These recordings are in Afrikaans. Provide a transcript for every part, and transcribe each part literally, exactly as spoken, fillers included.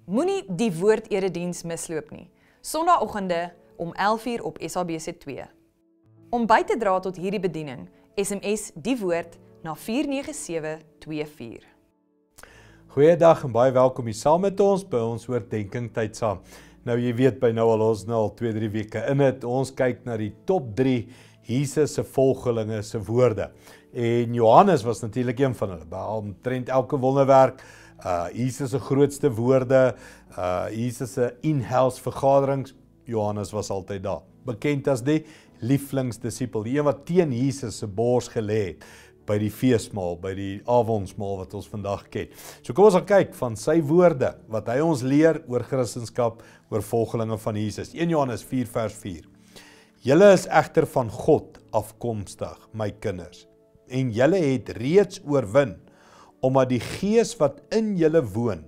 Moenie die woord-erediens misloop nie. Sondagoggende om elf uur op S A B C twee. Om by te dra tot hierdie bediening, S M S die woord na vier nege sewe twee vier. Goeiedag en baie welkom hier saam met ons by ons oordenking tyd saam. Nou jy weet by nou al ons nou al twee drie weke in het, ons kyk na die top drie Jesus se volgelinge se woorde. En Johannes was natuurlik een van hulle. By omtrent elke wonderwerk, uh Jesus se grootste woorde, uh Jesus se in-house vergaderings, Johannes was altyd daar. Bekend as die lieflingsdisipel, die een wat teen Jesus se bors gelê het by die feesmaal, by die avondsmaal wat ons vandag ken. So kom ons gaan kyk van sy woorde, wat hy ons leer oor Christendom, oor volgelinge van Jesus. een Johannes vier vers vier. Julle is egter van God afkomstig, my kinders, en julle het reeds oorwin, omdat die gees wat in julle woon,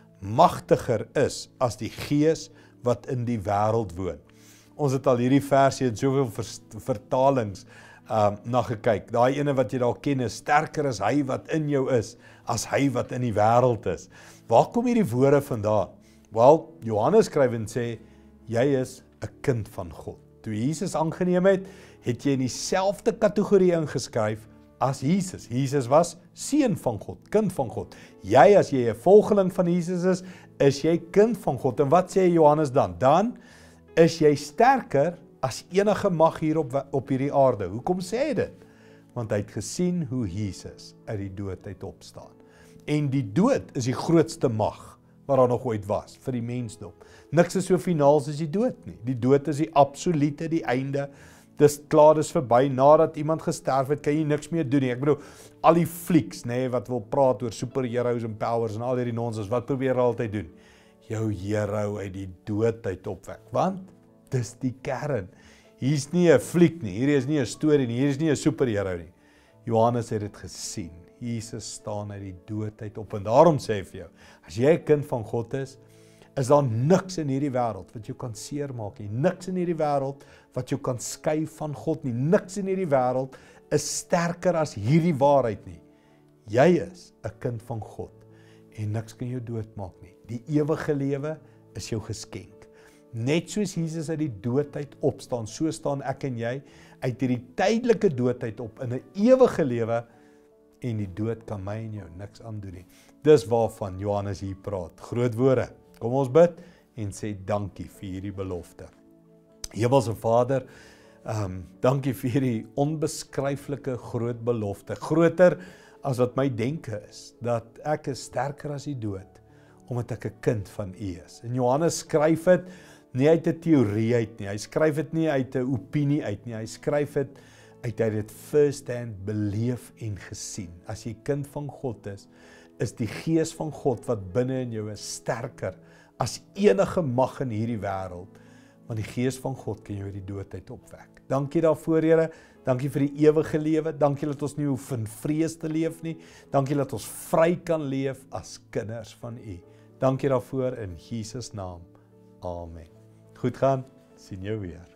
magtiger is as die gees wat in die wêreld woon. Ons het al hierdie versie in soveel vertalings um, na gekyk. Daai ene wat jy daar ken is, sterker is hy wat in jou is, as hy wat in die wêreld is. Waar kom hierdie woorde vandaan? Wel, Johannes skryf en sê, jy is 'n kind van God. Toe Jesus aangeneem het, het jy in dieselfde kategorie ingeskryf as Jesus. Jesus was seun van God, kind van God. Jy, as jy 'n volgeling van Jesus is, is jy kind van God. En wat sê Johannes dan? Dan is jy sterker as enige mag hier op, op hierdie aarde. Hoekom sê hy dit? Want hy het gesien hoe Jesus uit die dood uit opstaan. En die dood is die grootste mag wat daar nog ooit was vir die mensdom. Niks is so finaal soos die dood nie. Die dood is die absolute, die einde. Dis klaar, dis verby. Nadat iemand gesterf het, kan jy niks meer doen nie. Ek bedoel, al die flieks, nee, wat wil praat oor superheroes en powers en al hierdie nonsens, wat probeer hulle altyd doen? Jou hero uit die dood uit opwek. Want dis die kern. Hier's nie 'n fliek nie, hier is nie 'n storie nie, hier is nie 'n superhero nie. Johannes het dit gesien. Jesus staan uit die dood uit op en daarom sê hy vir jou, as jy 'n kind van God is, is daar niks in hierdie wêreld wat jou kan seermaak nie. Niks in hierdie wêreld wat jou kan skei van God nie. Niks in hierdie wêreld is sterker as hierdie waarheid nie. Jy is 'n kind van God en niks kan jou doodmaak nie. Die ewige lewe is jou geskenk. Net soos Jesus uit die dood uit opstaan, so staan ek en jy uit hierdie tydelike dood uit op in 'n ewige lewe en die dood kan my en jou niks aandoen nie. Dis waarvan Johannes hier praat. Groot woorde. Kom ons bid en sê dankie vir hierdie belofte. Hemelse Vader, um, dankie vir hierdie onbeskryflike groot belofte. Groter as wat my denke is, dat ek is sterker as die dood, omdat ek 'n kind van U is. En Johannes skryf dit nie uit 'n teorie uit nie, hy skryf dit nie uit 'n opinie uit nie, hy skryf dit uit hy dit first hand beleef en gesien. As jy kind van God is, is die gees van God wat binne in jou is sterker as enige mag in hierdie wêreld, want die gees van God kan jou uit die dood uit opwek. Dankie daarvoor, Here, dankie vir die ewige lewe, dankie dat ons nie hoef in vrees te leef nie, dankie dat ons vry kan leef as kinders van U. Dankie daarvoor in Jesus naam. Amen. Goed gaan, sien jou weer.